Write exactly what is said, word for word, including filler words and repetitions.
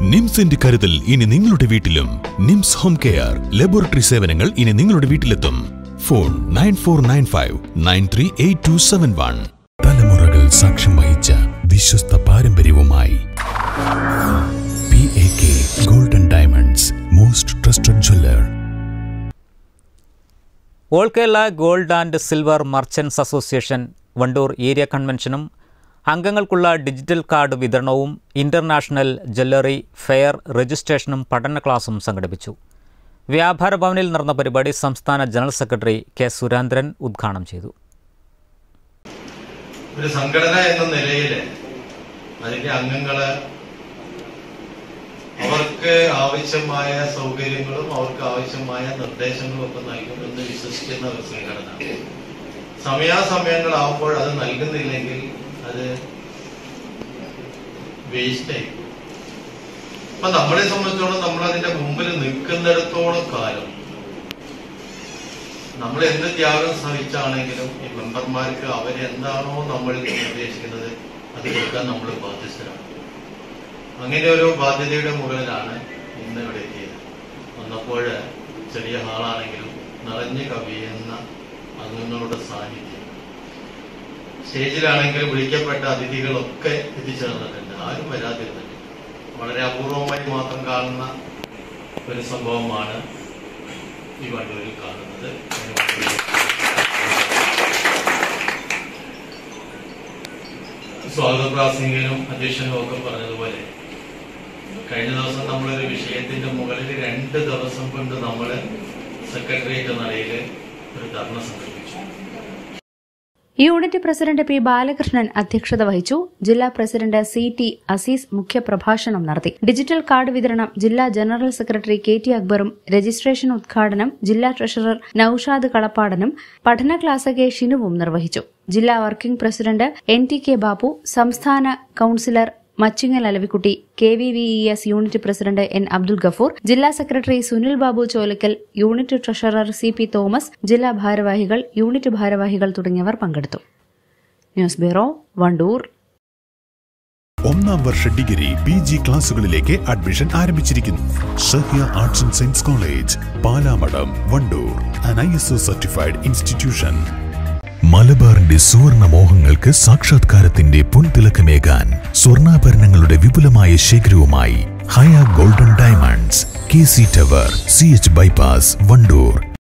നിംസിന്റെ കരുതൽ ഇനി നിങ്ങളുടെ വീട്ടിലും. നിംസ് ഹോം കെയർ ലബോറട്ടറി സേവനങ്ങൾ ഇനി നിങ്ങളുടെ വീട്ടിലെത്തും. Phone nine four nine five nine three eight two seven one. തലമുറകൾ സാക്ഷ്യം വഹിച്ച വിശ്വസ്ത പാരമ്പര്യവുമായി P A K golden diamonds, most trusted jeweller. All Kerala gold and silver merchants association Wandoor area കൺവെൻഷനും അംഗങ്ങൾക്കുള്ള ഡിജിറ്റൽ കാർഡ് വിതരണവും ഇന്റർനാഷണൽ ജ്വല്ലറി ഫെയർ രജിസ്ട്രേഷനും പഠന ക്ലാസും സംഘടിപ്പിച്ചു. വ്യാപാര ഭവനിൽ നടന്ന പരിപാടി സംസ്ഥാന ജനറൽ സെക്രട്ടറി കെ സുരേന്ദ്രൻ ഉദ്ഘാടനം ചെയ്തു. ഒരു സംഘടന എന്ന നിലയിൽ അതിന്റെ അംഗങ്ങള് അവർക്ക് ആവശ്യമായ സൗകര്യങ്ങളും അവർക്ക് ആവശ്യമായ നിർദ്ദേശങ്ങളും ഒക്കെ നൽകുമെന്ന് വിശ്വസിക്കുന്ന ഒരു സംഘടന. സമയാസമയങ്ങളാവുമ്പോൾ അത് നൽകുന്നില്ലെങ്കിൽ അത് വേസ്റ്റായി. അപ്പൊ നമ്മളെ സംബന്ധിച്ചോളം നമ്മൾ അതിന്റെ മുമ്പിൽ നിൽക്കുന്നിടത്തോളം കാലം നമ്മൾ എന്ത് ത്യാഗം സഹിച്ചാണെങ്കിലും ഈ മെമ്പർമാർക്ക് അവരെന്താണോ നമ്മൾ നിർദ്ദേശിക്കുന്നത് അത് കൊടുക്കാൻ നമ്മൾ ബാധ്യസ്ഥരാണ്. അങ്ങനെ ഒരു ബാധ്യതയുടെ മുകളിലാണ് ഇന്ന് ഇവിടെ എത്തിയത്. വന്നപ്പോൾ ചെറിയ ഹാളാണെങ്കിലും നിറഞ്ഞു കവിയുന്ന അംഗങ്ങളുടെ സാന്നിധ്യം, സ്റ്റേജിലാണെങ്കിൽ വിളിക്കപ്പെട്ട അതിഥികളൊക്കെ എത്തിച്ചേർന്നിട്ടുണ്ട്. ആരും വരാതിരുന്നില്ല. വളരെ അപൂർവമായി മാത്രം കാണുന്ന ഒരു സംഭവമാണ് ഈ വണ്ടൂരിൽ കാണുന്നത്. സ്വാഗത പ്രാസംഗികനും അധ്യക്ഷനും ഒക്കെ പറഞ്ഞതുപോലെ കഴിഞ്ഞ ദിവസം നമ്മളൊരു വിഷയത്തിന്റെ മുകളിൽ രണ്ട് ദിവസം കൊണ്ട് നമ്മൾ സെക്രട്ടേറിയറ്റ് നടയിൽ ഒരു ധർണ സംഘടിപ്പിച്ചു. യൂണിറ്റ് പ്രസിഡന്റ് പി ബാലകൃഷ്ണൻ അധ്യക്ഷത വഹിച്ചു. ജില്ലാ പ്രസിഡന്റ് സി ടി അസീസ് മുഖ്യപ്രഭാഷണം നടത്തി. ഡിജിറ്റൽ കാർഡ് വിതരണം ജില്ലാ ജനറൽ സെക്രട്ടറി കെ ടി അക്ബറും രജിസ്ട്രേഷൻ ഉദ്ഘാടനം ജില്ലാ ട്രഷറർ നൌഷാദ് കളപ്പാടനും പഠന ക്ലാസ് കെ ഷിനുവും നിർവഹിച്ചു. ജില്ലാ working president N T K Babu, സംസ്ഥാന councillor Machingal Alavikutty, K V V E S unit president N Abdul Gafoor, ജില്ലാ secretary Sunil Babu Cholakkal, unit treasurer C P Thomas, ജില്ലാ ഭാരവാഹികൾ, യൂണിറ്റ് ഭാരവാഹികൾ തുടങ്ങിയവർ പങ്കെടുത്തു. News bureau, Wandoor. ഒന്നാം വർഷ ഡിഗ്രി പി ജി ക്ലാസുകളിലേക്ക് അഡ്മിഷൻ ആരംഭിച്ചിരിക്കുന്നു. Sahya arts and science college, Palamadam, Wandoor. An I S O certified institution. മലബാറിന്റെ സുവർണ മോഹങ്ങൾക്ക് സാക്ഷാത്കാരത്തിന്റെ പൊൻതിളക്കമേകാൻ സ്വർണ്ണാഭരണങ്ങളുടെ വിപുലമായ ശേഖരവുമായി ഹയ golden diamonds, K C tower, C H bypass, Wandoor.